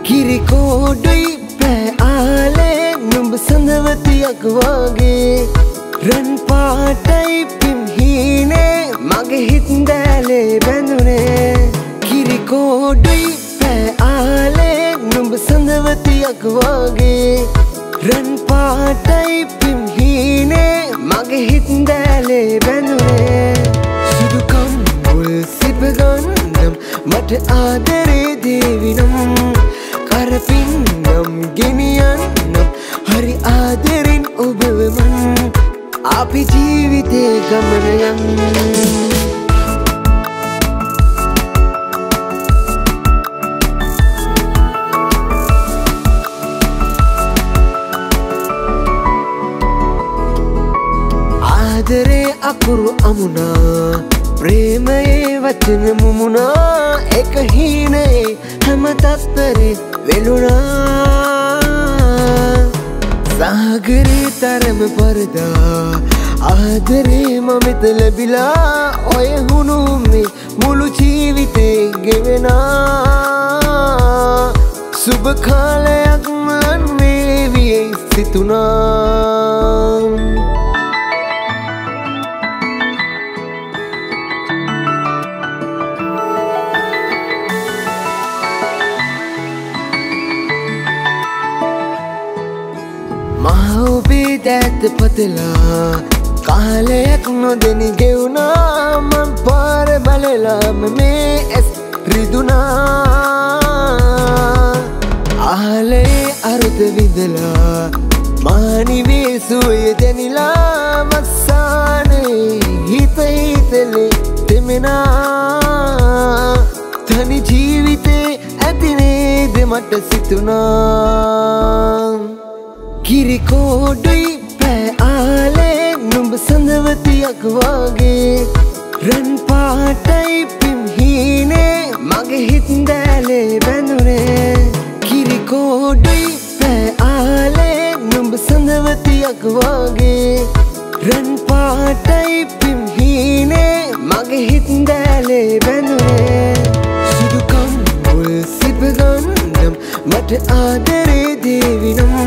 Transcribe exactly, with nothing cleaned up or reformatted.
කිරිකෝඩුයි පෑ ආලේ නුඹ සඳවතියක් වගේ රන් පාටයි පිම්හීනේ මගේ හිත් දැලේ බැඳුනේ කිරිකෝඩුයි පෑ ආලේ නුඹ සඳවතියක් වගේ රන් පාටයි පිම්හීනේ මගේ හිත් දැලේ බැඳුනේ සුදුකම් මුල් සිපගන්නම් මට ආදරේ දේවිනම් කරපින්නම් ගෙනියන්නම් හරි ආදරෙන් ඔබවමන් අපි ජීවිතේ ගමන යන්න ආදරේ අකුරු අමුණා ප්‍රේමයේ වචන මුමුණා එක හීනේ හැම තත්පරේ වෙලුණා සාගරේ තරම පරදා ආදරේ මමෙත ලැබිලා ඔය හුණුමේ මුළු ජීවිතේ ගෙවෙනා සුබ කාලයක් මන් වේවි සිතුනා ඔබේ දැත්ත පතලා කාලයක් නොදෙනි ගෙවුනා මං පාර බලලාම මේ ඇස් රිදුනා ආලේ අරුත විඳලා මානිවේ සුවය දැනිලා මස්සානේ හිත හිතලේ දෙමෙනා තනි ජීවිතේ ඇතිනේද මට සිතුනා කිරිකෝඩුයි පෑ ආලේ නුඹ සඳවතියක් වගේ රන් පාටයි පිම්හීනේ මගේ හිත් දැලේ බැඳුනේ කිරිකෝඩුයි පෑ ආලේ නුඹ සඳවතියක් වගේ රන් පාටයි පිම්හීනේ මගේ හිත් දැලේ බැඳුනේ සුදුකම් මුල් සිපගන්නම් මට ආදරේ දේවිනම්